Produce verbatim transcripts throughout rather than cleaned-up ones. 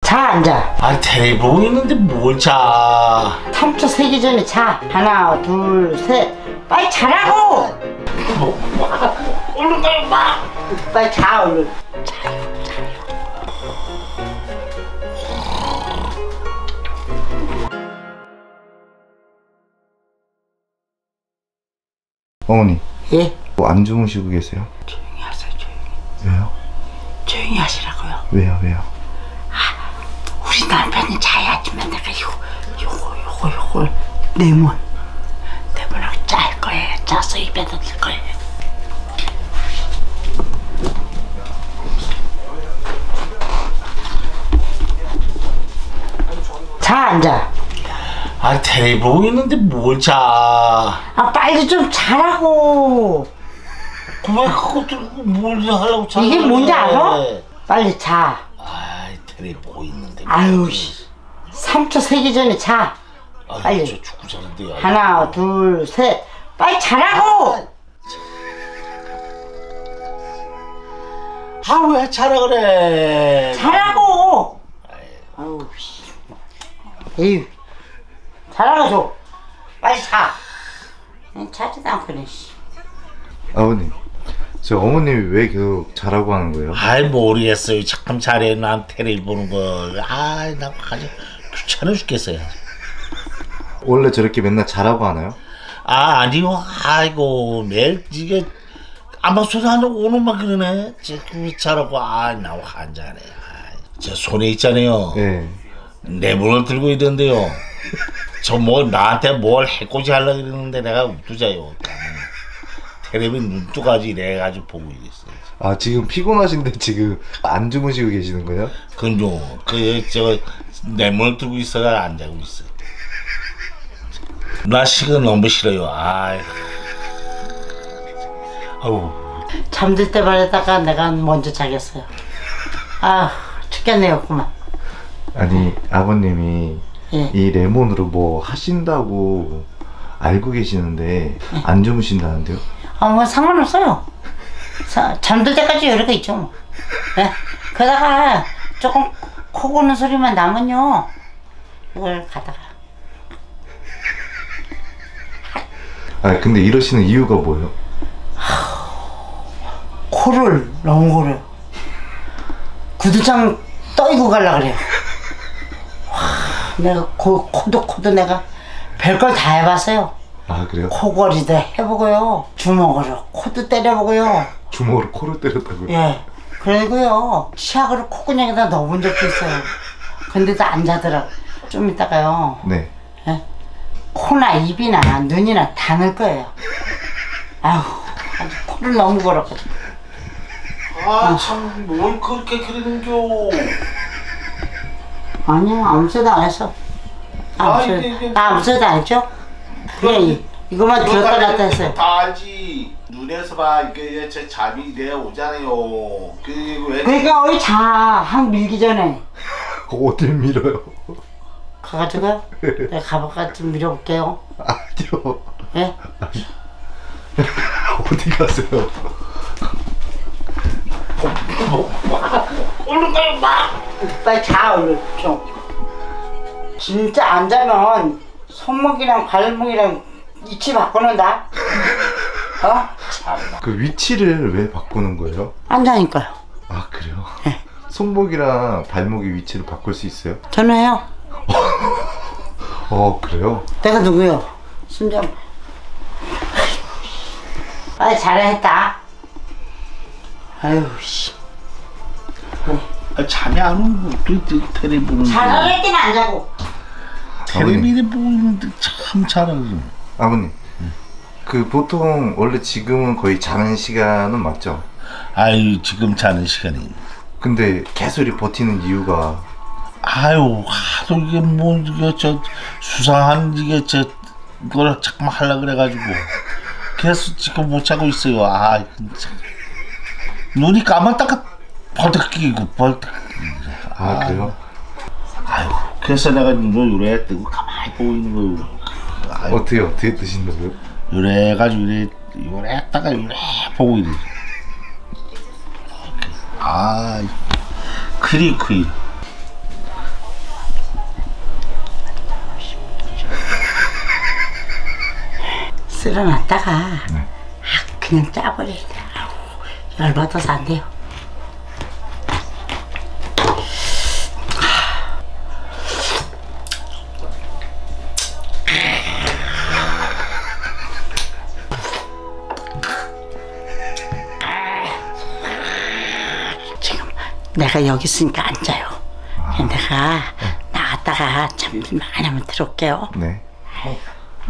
자, 앉아. 아, 테레비 보고 있는데 뭘 자. 삼 초 세기 전에 자. 하나, 둘, 셋. 빨리 자라고! 뭐, 얼른 가, 임마! 빨리 자, 얼른. 자요, 자요. 어머니. 예? 뭐 안 주무시고 계세요? 조용히 하세요, 조용히. 왜요? 조용히 하시라고요. 왜요, 왜요? 아, 우리 남편이 자야지만 내가 이거, 요거, 요거, 요걸 레몬. 레몬하고 짤 거예요. 짜서 입에다 넣을 거예요. 자, 앉아. 아, 테레비 보고 있는데 뭘 자. 아, 빨리 좀 자라고. 왜 그거 들고 뭘 하려고 자. 이게 뭔지 알아? 빨리 자. 아, 테레비 보고 있는데. 아유, 씨. 삼 초 세기 전에 자. 아유, 빨리. 저 축구 잘하는데요. 하나, 둘, 셋. 빨리 자라고! 아, 왜 자라 그래. 자라고! 아유, 씨. 에휴. 자라고 줘. 빨리 자. 자지도 않고네, 씨. 아버님, 저 어머님이 왜 계속 자라고 하는 거예요? 아이, 모르겠어요. 참 잘해. 난 테레비 보는 걸. 아이, 나 아주 귀찮아 죽겠어요. 원래 저렇게 맨날 자라고 하나요? 아, 아니요. 아이고, 매일 이게 아마 소리하는 오늘만 그러네. 지금 잘하고, 아, 나 환장하네. 아, 저 손에 있잖아요. 네. 내문을 들고 있던데요. 저 뭐 나한테 뭘 해코지 하려고 그러는데 내가 우두자요. 테레비 눈뜨가지 이래가지고 보고 있어요. 아, 지금 피곤하신데 지금 안 주무시고 계시는 거예요? 그럼요. 그, 저, 내문을 들고 있어가 안 자고 있어요. 나 시간 너무 싫어요. 아이. 아우. 잠들 때 말에다가 내가 먼저 자겠어요. 아, 죽겠네요, 그만. 아니, 아버님이 예. 이 레몬으로 뭐 하신다고 알고 계시는데 안 주무신다는데요? 아, 뭐 상관없어요. 사, 잠들 때까지 여러 개 있죠, 뭐. 네? 그러다가 조금 코 고는 소리만 나면요, 이걸 갖다가. 아, 근데 이러시는 이유가 뭐예요? 코를 너무 고려요. 구두장 떠이고 가려고 그래요. 와, 내가 코, 코도 코도 내가 별걸 다 해봤어요. 아, 그래요? 코걸이도 해보고요, 주먹으로 코도 때려보고요. 주먹으로 코를 때렸다고요? 예. 그리고요, 치약으로 콧구멍에다 넣어본 적도 있어요. 근데도 안 자더라고. 좀 이따가요, 네. 예? 코나 입이나 눈이나 다 넣을 거예요. 아휴, 아주 코를 너무 걸었거든. 아, 참, 뭘 그렇게 그러는겨. 아니야, 아무 소리도 안 했어. 아무 아, 소리, 이게, 이게. 나 아무 소리도 안 했죠? 그냥 이, 이거만 들었다 놨다 했어요. 다 알지. 눈에서 봐. 이게 제 잠이 내 오잖아요. 그, 왜. 그러니까 어이 자, 한 밀기 전에. 그거 어딜 밀어요? 가가지고요, 내가 가볼까 좀 밀어볼게요. 아니요. 예? 어디 가세요? 얼른 가, 임마! 빨리 자, 얼른 좀. 진짜 안 자면 손목이랑 발목이랑 위치 바꾸는다. 어? 그 위치를 왜 바꾸는 거예요? 안 자니까요. 아, 그래요? 네. 손목이랑 발목의 위치를 바꿀 수 있어요? 저는 해요. 어, 그래요? 내가 누구요? 순정. 빨리 잘했다. 아유, 씨. 아, 잠이 안 오고, 또, 또, 테레비 보는 거. 잘할 때는 안 자고. 테레비를 보고 있는데 참 잘하고. 아버님, 그 보통 원래 지금은 거의 자는 시간은 맞죠? 아유, 지금 자는 시간이. 근데 계속 이렇게 버티는 이유가 아유, 하도 이게 뭐, 이게 저, 수상한 이게 저, 이걸 자꾸만 하려고 그래가지고. 계속 지금 못 자고 있어요. 아, 진짜. 눈이 까맣다가 벌떡 끼고, 벌떡. 아, 그래요? 아유, 그래서 내가 눈을 요래 뜨고 가만히 보고 있는 거예요. 아유, 어떻게 어떻게 드신다고요? 요래 해가지고 이래, 요래 했다가 요래 보고 이래. 아, 크리 크리. 쓸어놨다가 네. 아, 그냥 짜버려야 돼. 아우, 열받아서 안 돼요. 지금 내가 여기 있으니까 안 자요. 내가 나갔다가 잠들 많이 하면 들어올게요. 네. 아이고.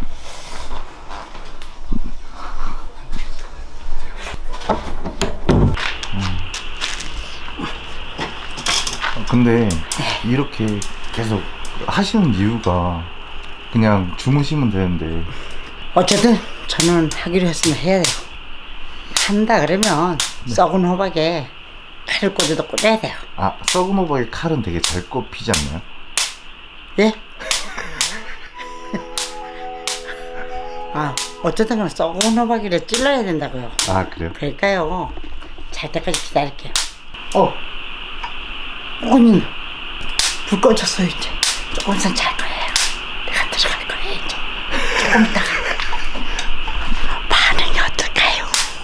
근데 이렇게 계속 하시는 이유가 그냥 주무시면 되는데. 어쨌든 저는 하기로 했으면 해야 돼요. 한다 그러면 썩은 호박에 칼을 꽂아도 꽂아야 돼요. 아, 썩은 호박의 칼은 되게 잘 꼽히지 않나요? 예? 아, 어쨌든 간에 썩은 호박이를 찔러야 된다고요. 아, 그래요? 그러니까요. 잘 때까지 기다릴게요. 어! 어머님, 불 꺼졌어요 이제. 조금 있으면 잘 거예요. 내가 들어갈 거예요 이제. 조금 있다가. 반응이 어떨까요?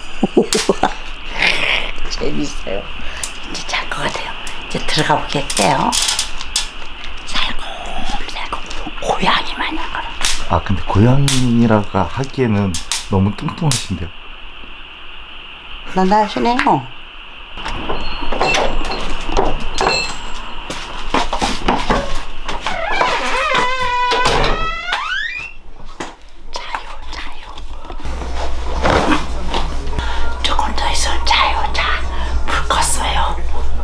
재밌어요. 이제 잘 것 같아요. 이제 들어가 보겠게요. 살고 살고 고양이 마냥 걸어. 아, 근데 고양이라가 하기에는 너무 뚱뚱하신데요? 난 날씬해요. 자요 자요. 조금 더 있으면 자요 자. 불 껐어요.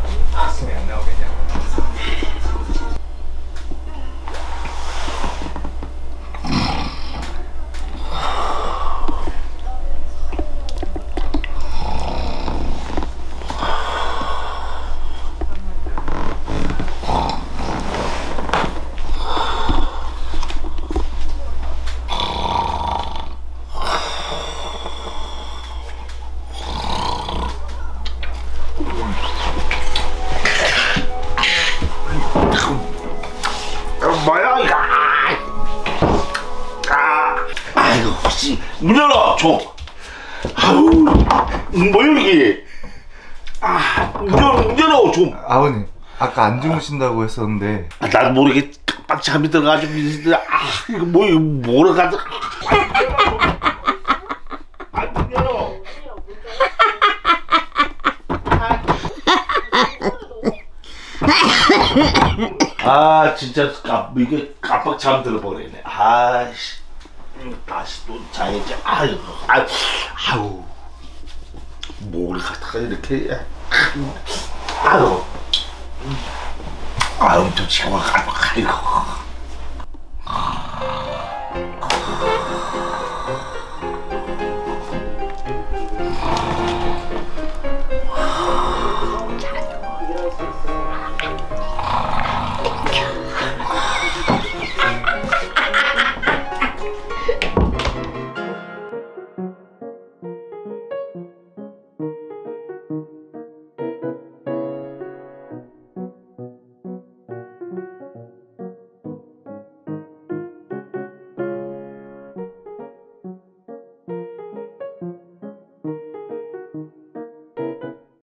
뭐야 이거? 아, 아이고 혹시 문 열어 줘. 아우 뭐야 이게? 아, 문 열어 문 열어 좀. 아버님, 아까 안 주무신다고 했었는데. 아, 난 모르게 깜빡 잠이 들어가지고 있는데 아 이거 뭐 이거 뭐라 가지? 아, 문 열어. 아 진짜 깜 이게 깜빡 잠 들어버리네. 아씨 다시 또 자야지. 아유 아 아우 뭘 갖다가 이렇게 아유 아유 좀 지금 아이고